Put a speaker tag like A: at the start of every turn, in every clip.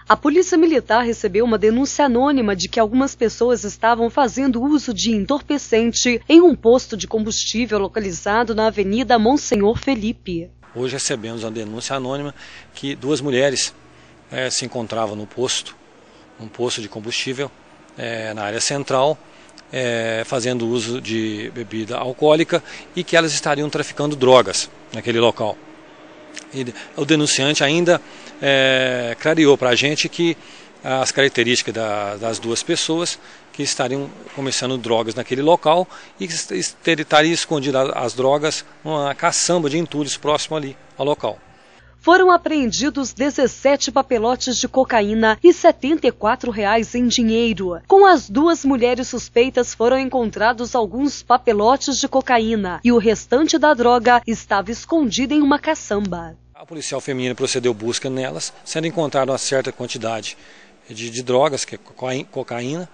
A: A Polícia Militar recebeu uma denúncia anônima de que algumas pessoas estavam fazendo uso de entorpecente em um posto de combustível localizado na Avenida Monsenhor Felipe.
B: Hoje recebemos uma denúncia anônima que duas mulheres se encontravam no posto, um posto de combustível na área central, fazendo uso de bebida alcoólica e que elas estariam traficando drogas naquele local. E o denunciante ainda clareou para a gente que as características das duas pessoas que estariam comerciando drogas naquele local e que estariam escondidas as drogas numa caçamba de entulhos próximo ali ao local.
A: Foram apreendidos 17 papelotes de cocaína e R$ 74 em dinheiro. Com as duas mulheres suspeitas foram encontrados alguns papelotes de cocaína e o restante da droga estava escondido em uma caçamba.
B: A policial feminina procedeu busca nelas, sendo encontrada uma certa quantidade de drogas, que é cocaína,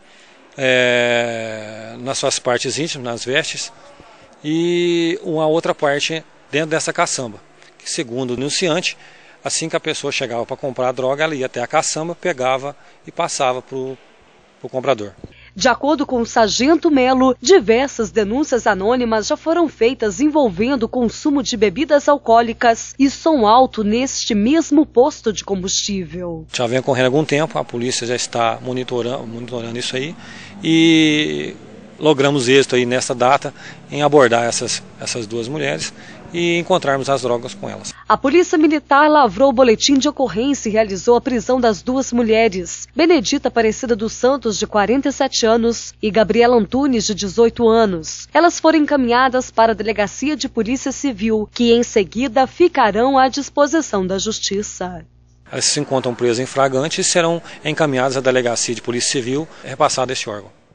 B: nas suas partes íntimas, nas vestes, e uma outra parte dentro dessa caçamba. Que, segundo o denunciante, assim que a pessoa chegava para comprar a droga, ela ia até a caçamba, pegava e passava para o comprador.
A: De acordo com o Sargento Melo, diversas denúncias anônimas já foram feitas envolvendo o consumo de bebidas alcoólicas e som alto neste mesmo posto de combustível.
B: Já vem ocorrendo há algum tempo, a polícia já está monitorando isso aí e logramos êxito aí nessa data em abordar essas duas mulheres e encontrarmos as drogas com elas.
A: A Polícia Militar lavrou o boletim de ocorrência e realizou a prisão das duas mulheres, Benedita Aparecida dos Santos, de 47 anos, e Gabriela Antunes, de 18 anos. Elas foram encaminhadas para a Delegacia de Polícia Civil, que em seguida ficarão à disposição da Justiça.
B: Elas se encontram presas em flagrante e serão encaminhadas à Delegacia de Polícia Civil, repassado esse órgão.